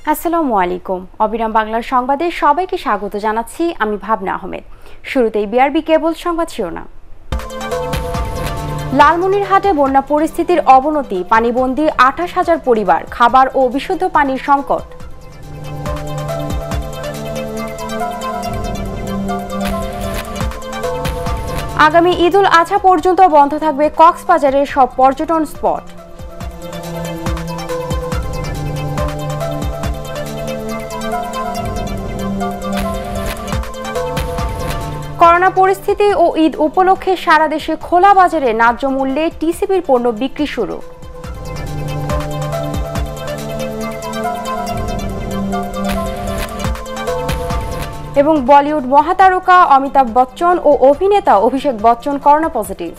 আসসালামু আলাইকুম। অবিরাম বাংলার সংবাদে সবাইকে স্বাগত জানাচ্ছি আমি ভাবনা আহমেদ। শুরুতেই বিআরবি কেবল সংবাদ শিরোনাম। লালমনিরহাটে বন্যা পরিস্থিতির অবনতি, পানিবন্দী ২৮,০০০ পরিবার, খাবার ও বিশুদ্ধ পানির সংকট। আগামী ঈদুল আজহা পর্যন্ত বন্ধ থাকবে কক্সবাজারের সব পর্যটন স্পট। করোনা পরিস্থিতি ও ঈদ উপলক্ষে সারা দেশে খোলা বাজারে ন্যায্য মূল্যে টিসিবির পণ্য বিক্রি শুরু। এবং বলিউড মহাতারকা অমিতাভ বচ্চন ও অভিনেতা অভিষেক বচ্চন করোনা পজিটিভ।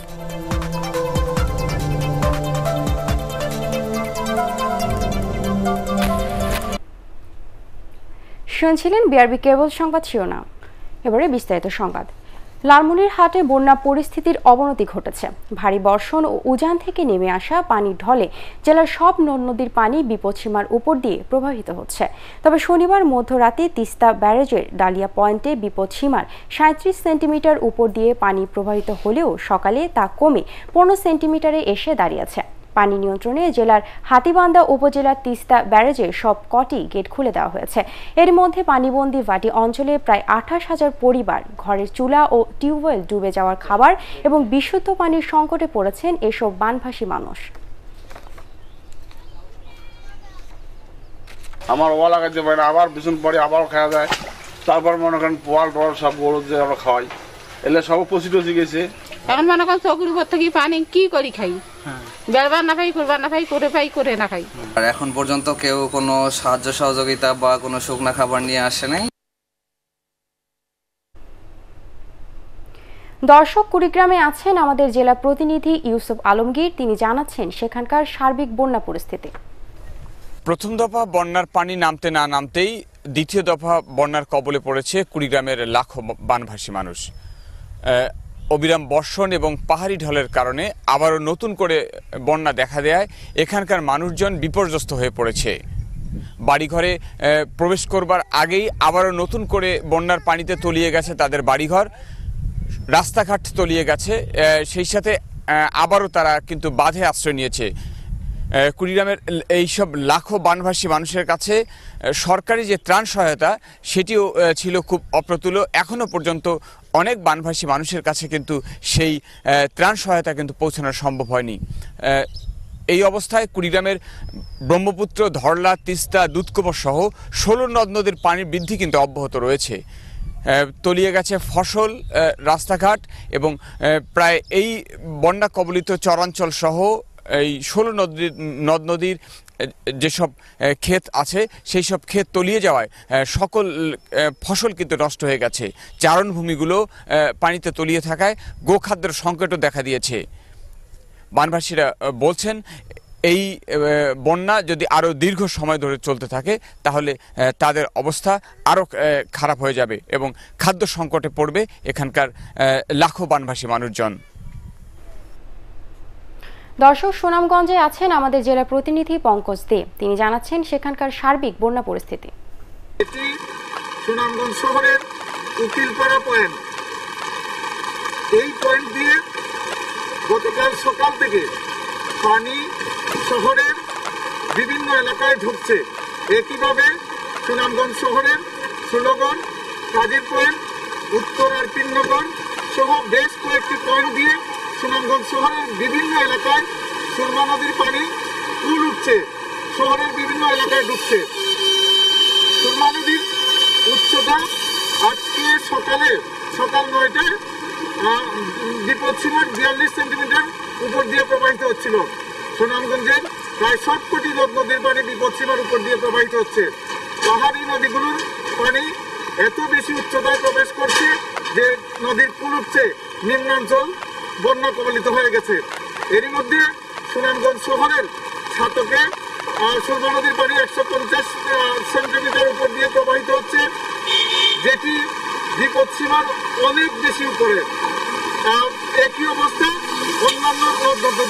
শুনছিলেন বিআরবি কেবল সংবাদ শিরোনাম। এবারে বিস্তারিত সংবাদ। লালমনিরহাটে বন্যা পরিস্থিতির অবনতি ঘটেছে। ভারী বর্ষণ ও উজান থেকে নেমে আসা পানির ঢলে জেলার সব নদ নদীর পানি বিপদসীমার উপর দিয়ে প্রবাহিত হচ্ছে। তবে শনিবার মধ্যরাতে তিস্তা ব্যারেজের ডালিয়া পয়েন্টে বিপদসীমার ৩৭ সেন্টিমিটার উপর দিয়ে পানি প্রবাহিত হলেও সকালে তা কমে ১৫ সেন্টিমিটারে এসে দাঁড়িয়েছে। পানি নিয়ন্ত্রণে জেলার হাতীবান্ধা উপজেলার তিস্তা ব্যারেজের সব কটি গেট খুলে দেওয়া হয়েছে। এর মধ্যে পানিবন্দী ভাটি অঞ্চলে প্রায় ২৮,০০০ পরিবার, ঘরের চুলা ও টিউবওয়েল ডুবে যাওয়ার খাবার এবং বিশুদ্ধ পানির সংকটে পড়েছেন এসব বানভাসী মানুষ। আমার ওয়া লাগাইতে পারে, আবার বিছুন পরে আবার খাওয়া যায়। তারপর মনে করেন পোয়াল টোয়াল সব গরু যে আমরা খাওয়াই, এলে সব পচি টচি গেছে। এখন মনে করেন চকুর উপর থেকে পানি কি করি খাই, বেড়বার না পাই, করবার না পাই, করে না খাই। আর এখন পর্যন্ত কেউ কোনো সাহায্য সহযোগিতা বা কোনো শুকনা খাবার নিয়ে আসে নাই। দর্শক, কুড়িগ্রামে আছেন আমাদের জেলা প্রতিনিধি ইউসুফ আলমগীর। তিনি জানাচ্ছেন সেখানকার সার্বিক বন্যা পরিস্থিতি। প্রথম দফা বন্যার পানি নামতে না নামতেই দ্বিতীয় দফা বন্যার কবলে পড়েছে কুড়িগ্রামের লাখো বানভাসী মানুষ। অবিরাম বর্ষণ এবং পাহাড়ি ঢলের কারণে আবারও নতুন করে বন্যা দেখা দেয় এখানকার মানুষজন বিপর্যস্ত হয়ে পড়েছে। বাড়িঘরে প্রবেশ করবার আগেই আবারও নতুন করে বন্যার পানিতে তলিয়ে গেছে তাদের বাড়িঘর, রাস্তাঘাট তলিয়ে গেছে। সেই সাথে আবারও তারা কিন্তু বাঁধে আশ্রয় নিয়েছে। কুড়িগ্রামের এইসব লাখো বানভাসী মানুষের কাছে সরকারি যে ত্রাণ সহায়তা সেটিও ছিল খুব অপ্রতুল। এখনও পর্যন্ত অনেক বানভাসী মানুষের কাছে কিন্তু সেই ত্রাণ সহায়তা কিন্তু পৌঁছানো সম্ভব হয়নি। এই অবস্থায় কুড়িগ্রামের ব্রহ্মপুত্র, ধরলা, তিস্তা, দুধকুমার সহ ১৬ নদ নদীর পানির বৃদ্ধি কিন্তু অব্যাহত রয়েছে। তলিয়ে গেছে ফসল, রাস্তাঘাট এবং প্রায় এই বন্যা কবলিত চরাঞ্চল সহ এই ১৬ নদ নদীর যেসব ক্ষেত আছে সেই সব ক্ষেত তলিয়ে যাওয়ায় সকল ফসল কিন্তু নষ্ট হয়ে গেছে। চারণভূমিগুলো পানিতে তলিয়ে থাকায় গোখাদ্যের সংকটও দেখা দিয়েছে। বানভাসীরা বলছেন এই বন্যা যদি আরও দীর্ঘ সময় ধরে চলতে থাকে তাহলে তাদের অবস্থা আরও খারাপ হয়ে যাবে এবং খাদ্য সংকটে পড়বে এখানকার লাখো বানভাসী মানুষজন। দর্শক, সুনামগঞ্জে আছেন আমাদের জেলা প্রতিনিধি পঙ্কজ দে। তিনি জানাচ্ছেন সেখানকার সার্বিক বন্যা পরিস্থিতি। এটি সুনামগঞ্জ শহরের উকিলপাড়া পয়েন্ট। এই পয়েন্ট দিয়ে গতকাল সকাল থেকে পানি শহরের বিভিন্ন এলাকায় ঢুকছে। একইভাবে সুনামগঞ্জ শহরের ষোলগঞ্জ, কাজীর পয়েন্ট, উত্তর আর তিন্নগঞ্জ সহ বেশ কয়েকটি পয়েন্ট দিয়ে সুনামগঞ্জ শহরের বিভিন্ন এলাকায় সুরমা নদীর পানি ফুল উঠছে, শহরের বিভিন্ন এলাকায় ঢুকছে। সুরমা নদীর উচ্চতা আজকে সকাল ৯টায় বিপদসীমার ৪২ সেন্টিমিটার উপর দিয়ে প্রবাহিত হচ্ছিল। সুনামগঞ্জের প্রায় সবকটি নদ নদীর পানি বিপদসীমার উপর দিয়ে প্রবাহিত হচ্ছে। পাহাড়ি নদীগুলোর পানি এত বেশি উচ্চতায় প্রবেশ করছে যে নদীর ফুল উঠছে, নিম্নাঞ্চল বন্যা কবলিত হয়ে গেছে। এরই মধ্যে সুনামগঞ্জ শহরের ছাতকে সুরমা নদীর পানি ১৫০ সেন্টিমিটার উপর দিয়ে প্রবাহিত হচ্ছে, যেটি বিপদসীমার অনেক বেশি উপরে। একই অবস্থা অন্যান্য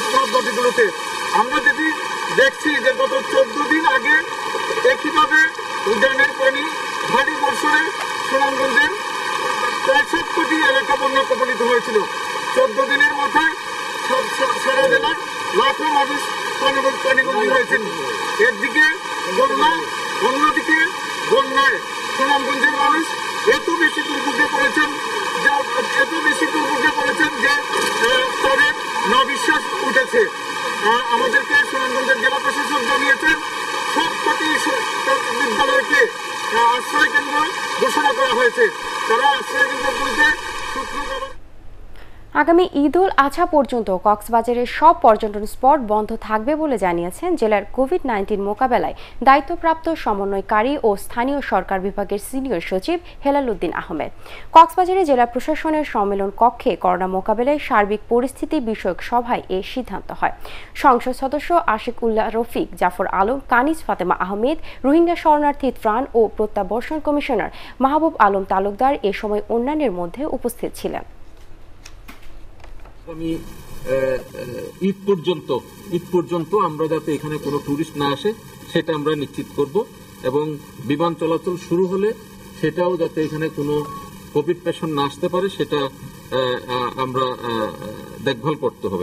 নদীগুলোতে। আমরা যেটি দেখছি যে গত ১৪ দিন আগে একইভাবে উদ্যানের পানি ভারী বর্ষণে সুনামগঞ্জের প্রায় 7 কোটি এলাকা বন্যা কবলিত হয়েছিল। 14 দিনের মাথায় সারা জেলার লাখো মানুষ পানিবন্দী হয়েছেন। একদিকে বন্যা, অন্যদিকে বন্যায় সুনামগঞ্জের মানুষ এত বেশি দুর্ভোগে পড়েছেন যে তাদের নবিশ্বাস উঠেছে। আমাদেরকে সুনামগঞ্জের জেলা প্রশাসক জানিয়েছেন সবকটি বিদ্যালয়কে আশ্রয় কেন্দ্র ঘোষণা করা হয়েছে। তারা আশ্রয় কেন্দ্রগুলিতে শুক্রবার আগামী ঈদ উল আজহা পর্যন্ত কক্সবাজারের সব পর্যটন স্পট বন্ধ থাকবে বলে জানিয়েছেন জেলার কোভিড-19 মোকাবেলায় দায়িত্বপ্রাপ্ত সমন্বয়কারী ও স্থানীয় সরকার বিভাগের সিনিয়র সচিব হেলাল উদ্দিন আহমেদ। কক্সবাজারে জেলা প্রশাসনের সম্মেলন কক্ষে করোনা মোকাবেলায় সার্বিক পরিস্থিতি বিষয়ক সভায় এ সিদ্ধান্ত হয়। সংসদ সদস্য আশিক উল্লাহ রফিক, জাফর আলম, কানিজ ফাতেমা আহমেদ, রোহিঙ্গা শরণার্থী ত্রাণ ও প্রত্যাবর্ষণ কমিশনার মাহবুব আলম তালুকদার এ সময় অন্যান্যের মধ্যে উপস্থিত ছিলেন। ঈদ পর্যন্ত আমরা যাতে এখানে কোনো টুরিস্ট না আসে সেটা আমরা নিশ্চিত করব, এবং বিমান চলাচল শুরু হলে সেটাও যাতে এখানে কোনো কোভিড পেশেন্ট না আসতে পারে সেটা আমরা দেখভাল করতে হবে।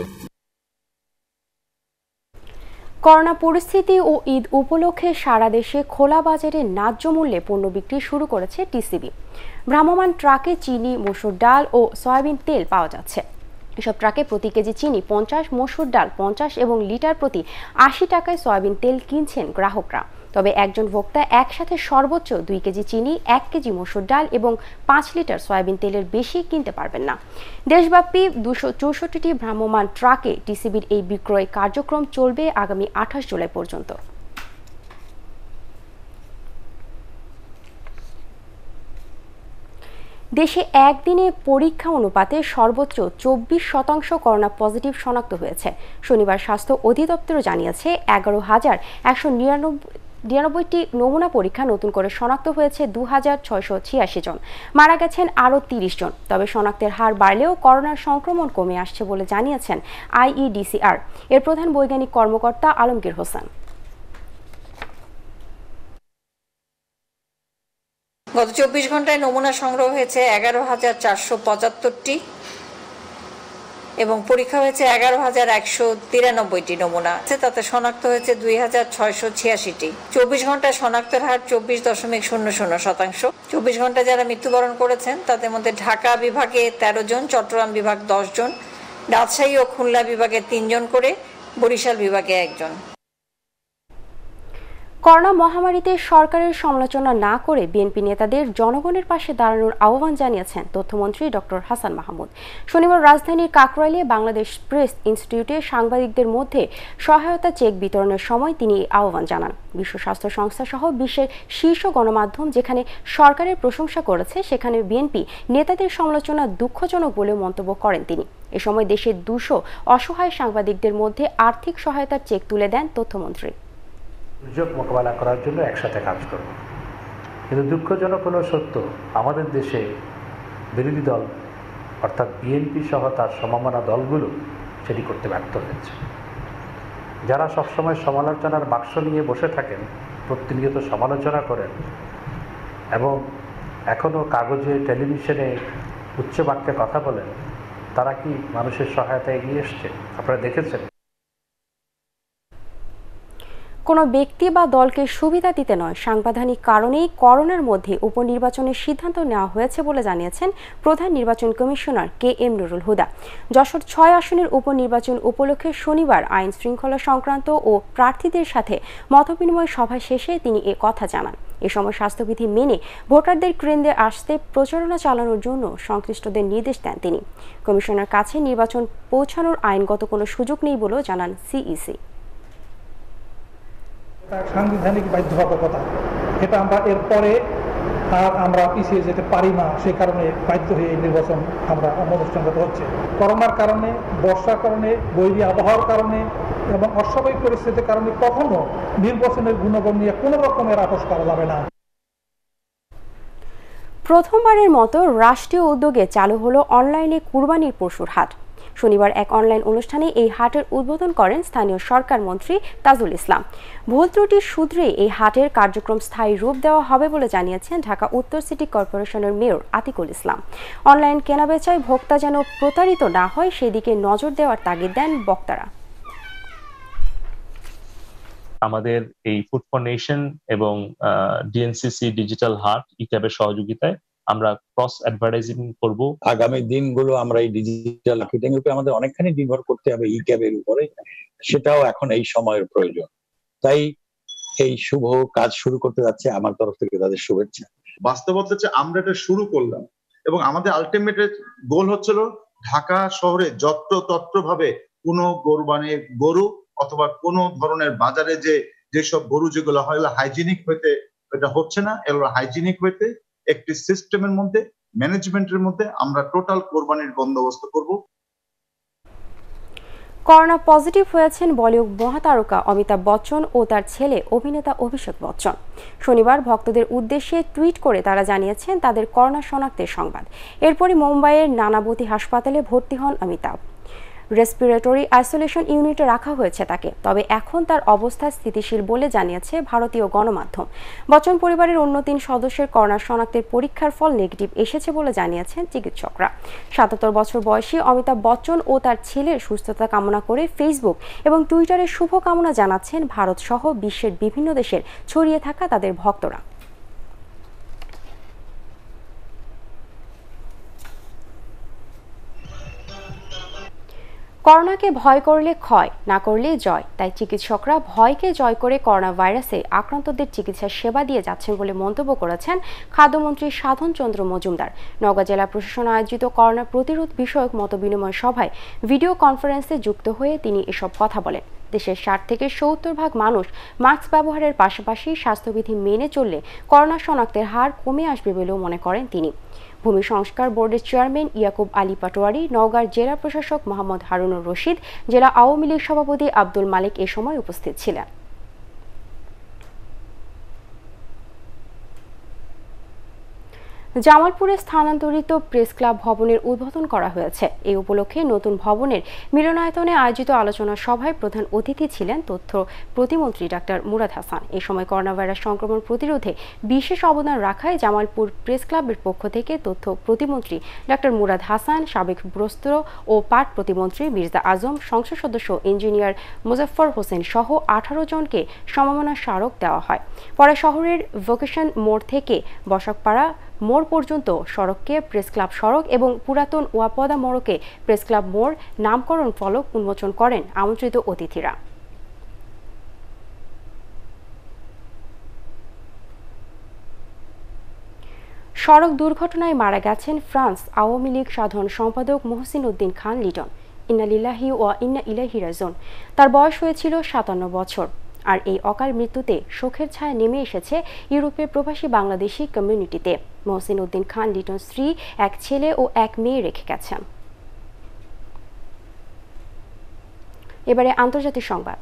করোনা পরিস্থিতি ও ঈদ উপলক্ষে সারা দেশে খোলা বাজারে ন্যায্য মূল্যে পণ্য বিক্রি শুরু করেছে টিসিবি। ভ্রাম্যমাণ ট্রাকে চিনি, মসুর ডাল ও সয়াবিন তেল পাওয়া যাচ্ছে। এসব ট্রাকে প্রতি কেজি চিনি 50, মসুর ডাল 50 এবং লিটার প্রতি 80 টাকায় সয়াবিন তেল কিনছেন গ্রাহকরা। তবে একজন ভোক্তা একসাথে সর্বোচ্চ 2 কেজি চিনি, 1 কেজি মসুর ডাল এবং 5 লিটার সয়াবিন তেলের বেশি কিনতে পারবেন না। দেশব্যাপী 264টি ভ্রাম্যমাণ ট্রাকে টিসিবির এই বিক্রয় কার্যক্রম চলবে আগামী 28 জুলাই পর্যন্ত। দেশে একদিনে পরীক্ষা অনুপাতে সর্বোচ্চ 24% করোনা পজিটিভ শনাক্ত হয়েছে। শনিবার স্বাস্থ্য অধিদপ্তর জানিয়েছে 11,199টি নমুনা পরীক্ষা নতুন করে শনাক্ত হয়েছে 2,686 জন। মারা গেছেন আরও 30 জন। তবে শনাক্তের হার বাড়লেও করোনার সংক্রমণ কমে আসছে বলে জানিয়েছেন IEDCR এর প্রধান বৈজ্ঞানিক কর্মকর্তা আলমগীর হোসেন। গত 24 ঘন্টায় নমুনা সংগ্রহ হয়েছে 11,475টি এবং পরীক্ষা হয়েছে 11,193টি নমুনা। তাতে শনাক্ত হয়েছে 2,686টি। 24 ঘন্টায় শনাক্তের হার 24.00%। 24 ঘন্টায় যারা মৃত্যুবরণ করেছেন তাদের মধ্যে ঢাকা বিভাগে 13 জন, চট্টগ্রাম বিভাগ 10 জন, রাজশাহী ও খুলনা বিভাগে 3 জন করে, বরিশাল বিভাগে 1 জন। করোনা মহামারীতে সরকারের সমালোচনা না করে বিএনপি নেতাদের জনগণের পাশে দাঁড়ানোর আহ্বান জানিয়েছেন তথ্যমন্ত্রী ডক্টর হাসান মাহমুদ। শনিবার রাজধানীর কাকরাইলে বাংলাদেশ প্রেস ইনস্টিটিউটে সাংবাদিকদের মধ্যে সহায়তা চেক বিতরণের সময় তিনি এই আহ্বান জানান। বিশ্ব স্বাস্থ্য সংস্থা সহ বিশ্বের শীর্ষ গণমাধ্যম যেখানে সরকারের প্রশংসা করেছে সেখানে বিএনপি নেতাদের সমালোচনা দুঃখজনক বলে মন্তব্য করেন তিনি। এ সময় দেশের 200 অসহায় সাংবাদিকদের মধ্যে আর্থিক সহায়তার চেক তুলে দেন তথ্যমন্ত্রী। দুর্যোগ মোকাবেলা করার জন্য একসাথে কাজ করব, কিন্তু দুঃখজনক হলো সত্য, আমাদের দেশে বিরোধী দল অর্থাৎ বিএনপি সহ তার সমমনা দলগুলো সেটি করতে ব্যর্থ হয়েছে। যারা সবসময় সমালোচনার বাক্স নিয়ে বসে থাকেন, প্রতিনিয়ত সমালোচনা করেন এবং এখনও কাগজে, টেলিভিশনে উচ্চ বাক্যে কথা বলেন, তারা কি মানুষের সহায়তায় এগিয়ে এসছে? আপনারা দেখেছেন। কোনো ব্যক্তি বা দলকে সুবিধা দিতে নয়, সাংবিধানিক কারণেই করোনার মধ্যে উপনির্বাচনের সিদ্ধান্ত নেওয়া হয়েছে বলে জানিয়েছেন প্রধান নির্বাচন কমিশনার KM নুরুল হুদা। যশোর 6 আসনের উপনির্বাচন উপলক্ষে শনিবার আইন শৃঙ্খলা সংক্রান্ত ও প্রার্থীদের সাথে মতবিনিময় সভা শেষে তিনি এ কথা জানান। এ সময় স্বাস্থ্যবিধি মেনে ভোটারদের কেন্দ্রে আসতে প্রচারণা চালানোর জন্য সংশ্লিষ্টদের নির্দেশ দেন তিনি। কমিশনার কাছে নির্বাচন পৌঁছানোর আইনগত কোনো সুযোগ নেই বলেও জানান CEC। সাংবিধানিক বাধ্যবাধকতা, এটা আমরা এরপরে আর আমরা পিছিয়ে যেতে পারি না, সেই কারণে বাধ্য হয়ে এই নির্বাচন আমরা অনুষ্ঠান করতে হচ্ছে। করোনার কারণে, বর্ষার কারণে, বৈরী আবহাওয়ার কারণে এবং অস্বাভাবিক পরিস্থিতির কারণে কখনো নির্বাচনের গুণগণ নিয়ে কোনো রকমের আপোষ করা যাবে না। প্রথমবারের মতো রাষ্ট্রীয় উদ্যোগে চালু হলো অনলাইনে কুরবানির পশুর হাট। শনিবার এক অনলাইন অনুষ্ঠানে এই হাটের উদ্বোধন করেন স্থানীয় সরকার মন্ত্রী তাজুল ইসলাম। ভুল ত্রুটি শুধরে এই হাটের কার্যক্রম স্থায়ী রূপ দেওয়া হবে বলে জানিয়েছেন ঢাকা উত্তর সিটি কর্পোরেশনের মেয়র আতিকুল ইসলাম। অনলাইন কেনাবেচায় ভোক্তা যেন প্রতারিত না হয় সেদিকে নজর দেওয়ার তাগিদ দেন বক্তারা। আমাদের এই ফুড ফর নেশন এবং ডিএনসিসি ডিজিটাল হাট ইক্যাবের সহযোগিতায় আমরা ক্রস অ্যাডভার্টাইজিং করব। আগামী দিনগুলো আমরা এই ডিজিটাল মার্কেটিং এর উপরে আমাদের অনেকখানি নির্ভর করতে হবে ইক্যাবের উপরে, সেটাও এখন এই সময়ের প্রয়োজন। তাই এই শুভ কাজ শুরু করতে যাচ্ছে, আমার তরফ থেকে তাদের শুভেচ্ছা। বাস্তবতা হচ্ছে আমরা এটা শুরু করলাম এবং আমাদের আলটিমেট গোল হচ্ছিল ঢাকা শহরে যত্রতত্র ভাবে কোনো গরু অথবা কোনো ধরনের বাজারে যেসব গরু যেগুলো হয় হাইজিনিক হইতে এটা হচ্ছে না, এগুলো হাইজিনিক হইতে একটি সিস্টেমের মধ্যে ম্যানেজমেন্টের মধ্যে আমরা টোটাল কোরবানির বন্দোবস্ত করব। করোনা পজিটিভ হয়েছেন বলিউড মহাতারকা অমিতাভ বচ্চন ও তার ছেলে অভিনেতা অভিষেক বচ্চন। শনিবার ভক্তদের উদ্দেশ্যে টুইট করে তারা জানিয়েছেন তাদের করোনা শনাক্তের সংবাদ। এরপরই মুম্বাইয়ের নানাবতী হাসপাতালে ভর্তি হন অমিতাভ। রেসপিরেটরি আইসোলেশন ইউনিটে রাখা হয়েছে তাকে, তবে এখন তার অবস্থা স্থিতিশীল বলে জানিয়েছে ভারতীয় গণমাধ্যম। বচ্চন পরিবারের অন্য 3 সদস্যের করোনা শনাক্তের পরীক্ষার ফল নেগেটিভ এসেছে বলে জানিয়েছেন চিকিৎসকরা। 77 বছর বয়সী অমিতাভ বচ্চন ও তার ছেলের সুস্থতা কামনা করে ফেসবুক এবং টুইটারে শুভকামনা জানাচ্ছেন ভারত সহ বিশ্বের বিভিন্ন দেশের ছড়িয়ে থাকা তাদের ভক্তরা। করোনাকে ভয় করলে ক্ষয়, না করলে জয়। তাই চিকিৎসকরা ভয়কে জয় করে করোনা ভাইরাসে আক্রান্তদের চিকিৎসা সেবা দিয়ে যাচ্ছেন বলে মন্তব্য করেছেন খাদ্যমন্ত্রী সাধন চন্দ্র মজুমদার। নওগাঁ জেলা প্রশাসন আয়োজিত করোনা প্রতিরোধ বিষয়ক মতবিনিময় সভায় ভিডিও কনফারেন্সে যুক্ত হয়ে তিনি এসব কথা বলেন। দেশের 60 থেকে 70% মানুষ মাস্ক ব্যবহারের পাশাপাশি স্বাস্থ্যবিধি মেনে চললে করোনা শনাক্তের হার কমে আসবে বলেও মনে করেন তিনি। ভূমি সংস্কার বোর্ডের চেয়ারম্যান ইয়াকুব আলী পাটোয়ারি, নওগাঁর জেলা প্রশাসক মোহাম্মদ হারুনুর রশিদ, জেলা আওয়ামী লীগ সভাপতি আব্দুল মালিক এ সময় উপস্থিত ছিলেন। জামালপুরে স্থানান্তরিত প্রেস ক্লাব ভবনের উদ্বোধন করা হয়েছে। এই উপলক্ষে নতুন ভবনের মিলনায়তনে আয়োজিত আলোচনা সভায় প্রধান অতিথি ছিলেন তথ্য প্রতিমন্ত্রী ডাক্তার মুরাদ হাসান। এই সময় করোনা ভাইরাস সংক্রমণ প্রতিরোধে বিশেষ অবদান রাখায় জামালপুর প্রেস ক্লাবের পক্ষ থেকে তথ্য প্রতিমন্ত্রী ডাক্তার মুরাদ হাসান, সাবেক বস্ত্র ও পাট প্রতিমন্ত্রী মির্জা আজম, সংসদ সদস্য ইঞ্জিনিয়ার মুজাফফর হোসেন সহ 18 জনকে সম্মাননা স্মারক দেওয়া হয়। পরে শহরের ভোকেশন মোড় থেকে বসাকপাড়া মোড় পর্যন্ত সড়ককে প্রেস ক্লাব সড়ক এবং পুরাতন ওয়াপদা মোড়কে প্রেস ক্লাব মোড় নামকরণ ফলক উন্মোচন করেন আমন্ত্রিত অতিথিরা। সড়ক দুর্ঘটনায় মারা গেছেন ফ্রান্স আওয়ামী লীগ সাধারণ সম্পাদক মহসিন উদ্দিন খান লিটন। ইন্না লিল্লাহি ওয়া ইন্না ইলাইহি রাজিউন। তার বয়স হয়েছিল 57 বছর। আর এই অকাল মৃত্যুতে শোকের ছায়া নেমে এসেছে ইউরোপের প্রবাসী বাংলাদেশি কমিউনিটিতে। মহসিন উদ্দিন খান লিটন স্ত্রী, এক ছেলে ও এক মেয়ে রেখে গেছেন। এবারে আন্তর্জাতিক সংবাদ।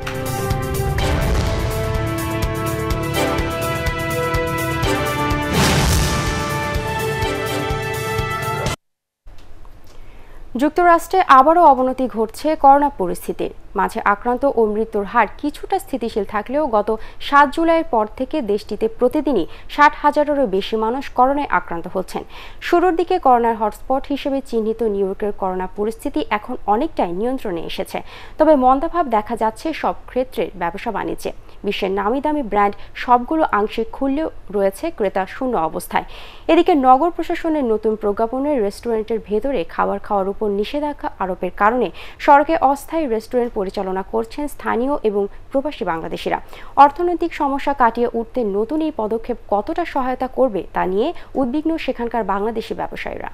যুক্তরাষ্ট্রে আবারও অবনতি ঘটছে করোনা পরিস্থিতির। মাঝে আক্রান্ত ও মৃত্যুর হার কিছুটা স্থিতিশীল থাকলেও গত 7 জুলাইয়ের পর থেকে দেশটিতে প্রতিদিনই 60,000-এরও বেশি মানুষ করোনায় আক্রান্ত হচ্ছেন। শুরুর দিকে করোনার হটস্পট হিসেবে চিহ্নিত নিউ ইয়র্কের করোনা পরিস্থিতি এখন অনেকটাই নিয়ন্ত্রণে এসেছে। তবে মন্দাভাব দেখা যাচ্ছে সব ক্ষেত্রের ব্যবসা বাণিজ্যে। বিশ্বের নামি দামি ব্র্যান্ড সবগুলো আংশিক খুললেও রয়েছে ক্রেতা শূন্য অবস্থায়। এদিকে নগর প্রশাসনের নতুন প্রজ্ঞাপনে রেস্টুরেন্টের ভেতরে খাবার খাওয়ার উপর নিষেধাজ্ঞা আরোপের কারণে সড়কে অস্থায়ী রেস্টুরেন্ট পরিচালনা করছেন স্থানীয় এবং প্রবাসী বাংলাদেশিরা। অর্থনৈতিক সমস্যা কাটিয়ে উঠতে নতুন এই পদক্ষেপ কতটা সহায়তা করবে তা নিয়ে উদ্বিগ্ন সেখানকার বাংলাদেশি ব্যবসায়ীরা।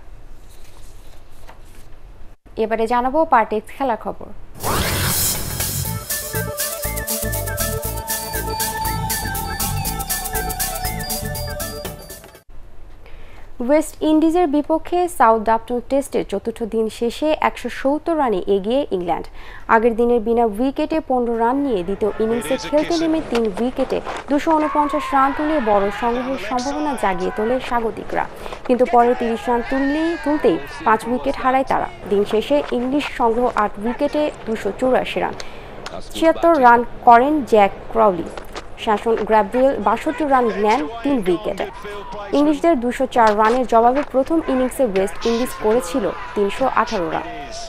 এবারে জানাবো পার্টেক্স খেলার খবর। ওয়েস্ট ইন্ডিজের বিপক্ষে সাউদাম্পটন টেস্টের চতুর্থ দিন শেষে 170 রানে এগিয়ে ইংল্যান্ড। আগের দিনের বিনা উইকেটে 15 রান নিয়ে দ্বিতীয় ইনিংসে খেলতে নেমে 3 উইকেটে 249 রান তুলে বড় সংগ্রহের সম্ভাবনা জাগিয়ে তোলে স্বাগতিকরা, কিন্তু পরে 30 রান তুলতেই 5 উইকেট হারায় তারা। দিন শেষে ইংলিশ সংগ্রহ 8 উইকেটে 284 রান, 76 রান করেন Jack Crawley. Shannon Gabriel 62 run নেন 3 উইকেটে। ইংলিশদের 204 রানের জবাবে প্রথম ইনিংসে ওয়েস্ট ইন্ডিজ করেছিল 318 রান।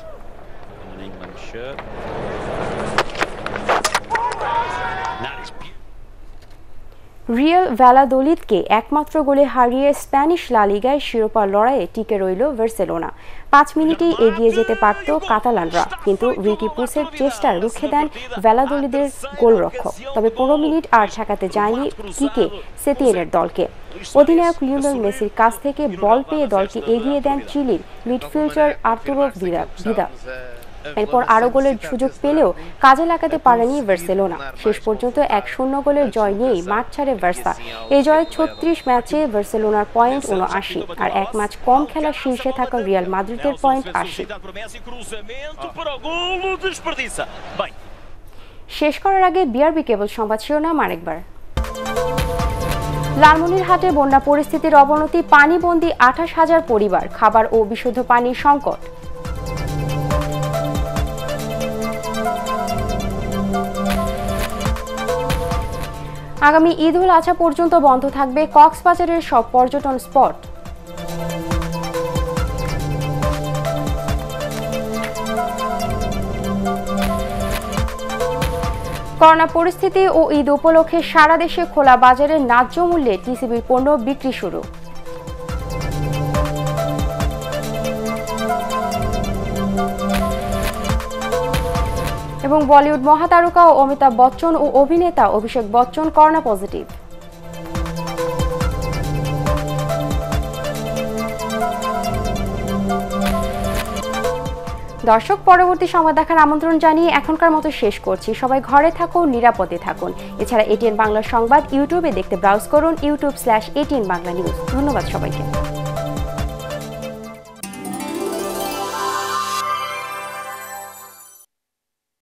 রিয়াল ভ্যালাদোলিদকে একমাত্র গোলে হারিয়ে স্প্যানিশ লা লিগায় শিরোপা লড়াইয়ে টিকে রইল বার্সেলোনা। 5 মিনিটেই এগিয়ে যেতে পারত কাতালানরা, কিন্তু রিকি পুসের চেষ্টা রুখে দেন ভ্যালাদোলিদের গোলরক্ষক। তবে 15 মিনিট আর ঠেকাতে যায়নি কিকে সেতিয়ানের দলকে। অধিনায়ক লিওনেল মেসির কাছ থেকে বল পেয়ে দলকে এগিয়ে দেন চিলির মিডফিল্ডার আর্তুরো ভিদাল। এরপর আরও গোলের সুযোগ পেলেও কাজে লাগাতে পারেনি বার্সেলোনা। শেষ পর্যন্ত 1-0 গোলের জয় নিয়েই মাঠ ছাড়ে বার্সা। এই জয়ে 36 ম্যাচে বার্সেলোনার পয়েন্ট 79 আর 1 ম্যাচ কম খেলা শীর্ষে থাকা রিয়াল মাদ্রিদের পয়েন্ট 80। শেষ করার আগে বিআরবি কেবল সংবাদ শিরোনাম আরেকবার। লালমনিরহাটে বন্যা পরিস্থিতির অবনতি, পানিবন্দী 28,000 পরিবার, খাবার ও বিশুদ্ধ পানির সংকট। আগামী ঈদ উল আজহা পর্যন্ত বন্ধ থাকবে কক্সবাজারের সব পর্যটন স্পট। করোনা পরিস্থিতি ও ঈদ উপলক্ষে সারা দেশে খোলা বাজারে ন্যায্য মূল্যে টিসিবির পণ্য বিক্রি শুরু। এবং বলিউড মহাতারকা অমিতাভ বচ্চন ও অভিনেতা অভিষেক বচ্চন করোনা পজিটিভ। দর্শক, পরবর্তী সংবাদ দেখার আমন্ত্রণ জানিয়ে এখনকার মতো শেষ করছি। সবাই ঘরে থাকুন, নিরাপদে থাকুন। এছাড়া এটিএন বাংলা সংবাদ ইউটিউবে দেখতে ব্রাউজ করুন youtube/ATN বাংলা নিউজ। ধন্যবাদ সবাইকে।